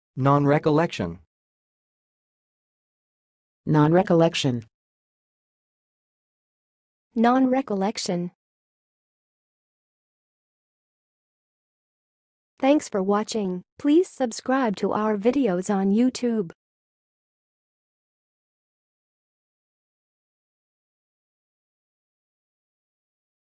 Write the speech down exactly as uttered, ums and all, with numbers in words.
nonrecollection, nonrecollection, nonrecollection. Thanks for watching. Please subscribe to our videos on YouTube.